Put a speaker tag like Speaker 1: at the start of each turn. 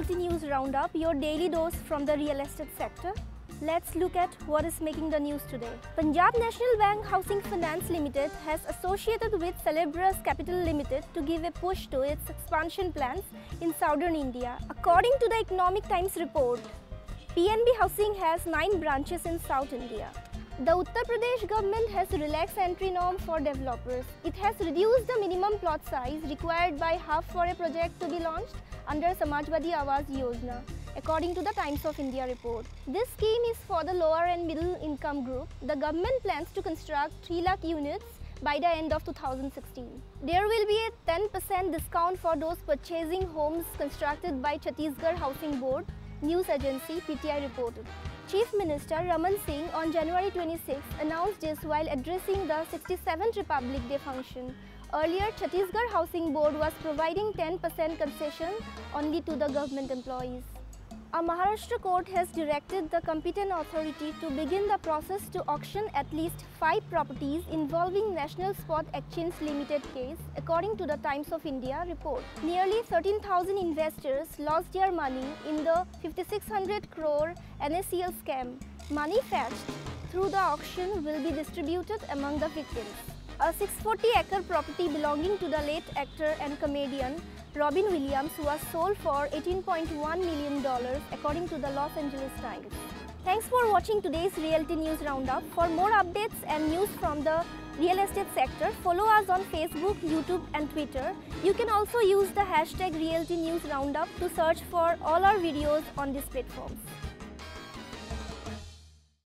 Speaker 1: Realty News Roundup, your daily dose from the real estate sector. Let's look at what is making the news today. Punjab National Bank Housing Finance Limited has associated with Celebras Capital Limited to give a push to its expansion plans in southern India. According to the Economic Times report, PNB Housing has 9 branches in South India. The Uttar Pradesh government has relaxed entry norm for developers. It has reduced the minimum plot size required by half for a project to be launched under Samajwadi Awas Yojana, according to the Times of India report. This scheme is for the lower and middle income group. The government plans to construct 3 lakh units by the end of 2016. There will be a 10% discount for those purchasing homes constructed by Chhattisgarh Housing Board, news agency PTI reported. Chief Minister Raman Singh on January 26 announced this while addressing the 67th Republic Day function. Earlier, Chhattisgarh Housing Board was providing 10% concession only to the government employees. A Maharashtra court has directed the competent authority to begin the process to auction at least 5 properties involving National Spot Exchange Limited case, according to the Times of India report. Nearly 13,000 investors lost their money in the 5,600 crore NACL scam. Money fetched through the auction will be distributed among the victims. A 640-acre property belonging to the late actor and comedian Robin Williams was sold for $18.1 million, according to the Los Angeles Times. Thanks for watching today's Realty News Roundup. For more updates and news from the real estate sector, follow us on Facebook, YouTube and Twitter. You can also use the hashtag Realty News Roundup to search for all our videos on these platforms.